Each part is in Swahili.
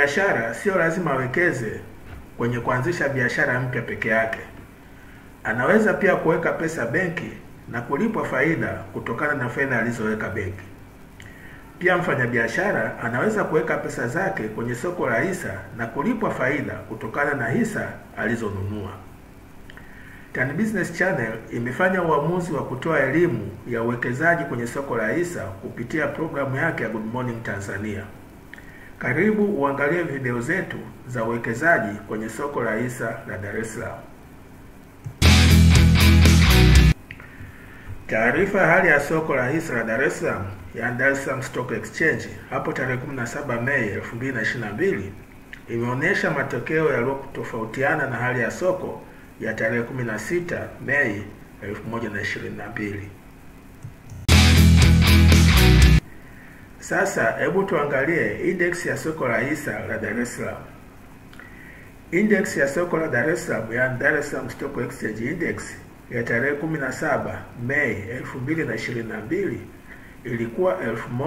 Mfanyabiashara sio lazima awekeze kwenye kuanzisha biashara mpya peke yake. Anaweza pia kuweka pesa benki na kulipwa faida kutokana na fedha alizoweka benki. Pia mfanyabiashara anaweza kuweka pesa zake kwenye soko la hisa na kulipwa faida kutokana na hisa alizonunua. Tan Business Channel imefanya uamuzi wa kutoa elimu ya uwekezaji kwenye soko la hisa kupitia programu yake ya Good Morning Tanzania. Karibu uangalie video zetu za uwekezaji kwenye soko la hisa la Dar es Salaam. Taarifa ya hali ya soko la hisa la Dar es Salaam ya Dar es Salaam Stock Exchange hapo tarehe 17 Mei 2022 imeonesha matokeo yaliyotofautiana na hali ya soko ya tarehe 16 Mei 2022. Sasa hebu tuangalie index ya soko la hisa la Dar es Salaam. Index ya soko la Dar es Salaam ya Dar es Salaam Stock Exchange Index ya tarehe 17 Mei 2022 ilikuwa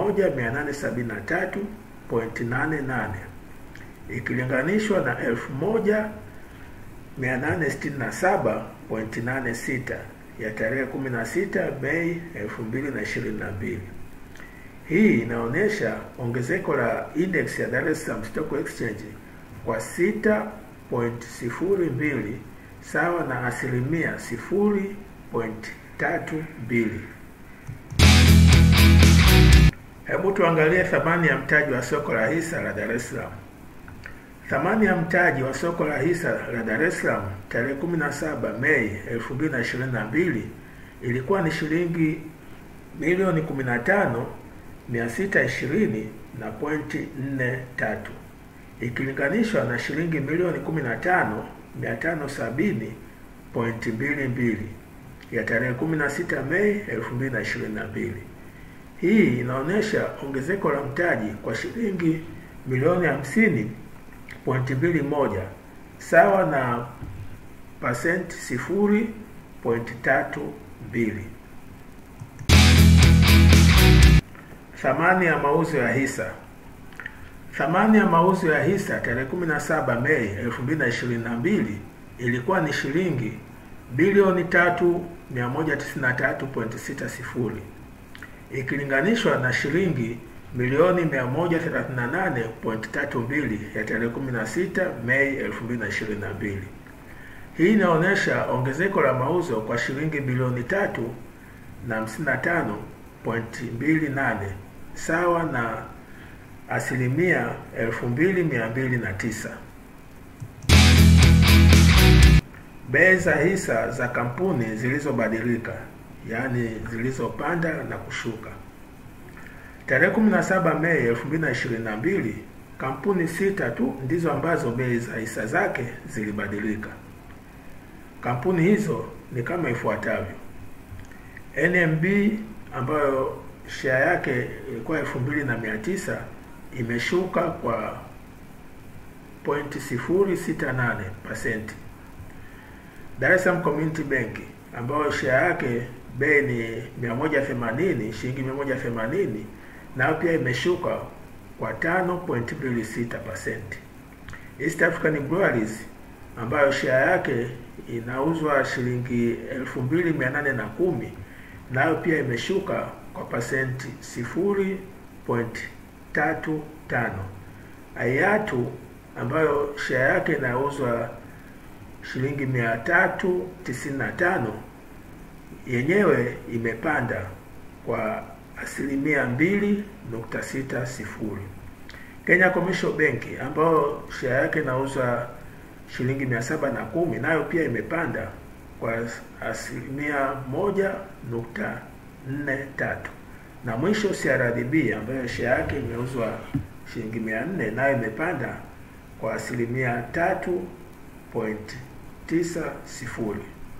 1873.88 ikilinganishwa na 1867.86 ya tarehe 16 Mei 2022. Hii inaonyesha ongezeko la index ya Dar es Salaam Stock Exchange kwa 6.02 sawa na asilimia 0.32. Hebu tuangalie thamani ya mtaji wa soko la hisa la Dar es Salaam. Thamani ya mtaji wa soko la hisa la Dar es Salaam tarehe 17 Mei 2022 ilikuwa ni shilingi milioni 15,620.43 ikilinganishwa na shilingi milioni 15,570.22 ya tarehe 16 Mei 2022. Hii inaonyesha ongezeko la mtaji kwa shilingi milioni 50.21 sawa na percent 0.32. Thamani ya mauzo ya hisa. Thamani ya mauzo ya hisa tarehe 17 Mei 2022 ilikuwa ni shilingi bilioni 3,193.60 ikilinganishwa na shilingi milioni 138.32 ya tarehe 16 Mei 2022. Hii inaonyesha ongezeko la mauzo kwa shilingi bilioni 3,55.28 sawa na asilimia 2,209. Bei za hisa za kampuni zilizobadilika, yani zilizopanda na kushuka. Tarehe 17 Mei 2022 kampuni 6 tu ndizo ambazo bei za hisa zake zilibadilika. Kampuni hizo ni kama ifuatavyo: NMB ambayo share yake ilikuwa 2,900 imeshuka kwa 0.068%. Dar es Salaam Community Bank ambayo share yake bei ni 180, shilingi 180, nayo pia imeshuka kwa 5.26%. East African Breweries ambayo share yake inauzwa shilingi 2,810, nayo pia imeshuka kwa percent 0.35. Ayatu ambayo share yake inauzwa shilingi 395, yenyewe imepanda kwa asilimia 2.60. Kenya Commercial Bank ambayo share yake inauzwa shilingi 710, nayo pia imepanda kwa asilimia 1.43. Na mwisho CRDB ambayo share yake imeuzwa shilingi 400, nayo imepanda kwa asilimia 3.90.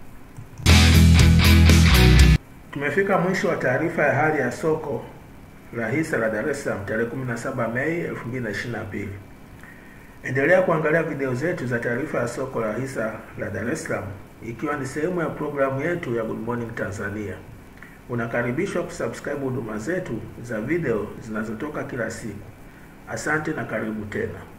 Tumefika mwisho wa taarifa ya hali ya soko la hisa la Dar es Salaam tarehe 17 Mei 2022. Endelea kuangalia video zetu za taarifa ya soko la hisa la Dar es Salaam ikiwa ni sehemu ya programu yetu ya Good Morning Tanzania. Unakaribishwa kusubscribe huduma zetu za video zinazotoka kila siku. Asante na karibu tena.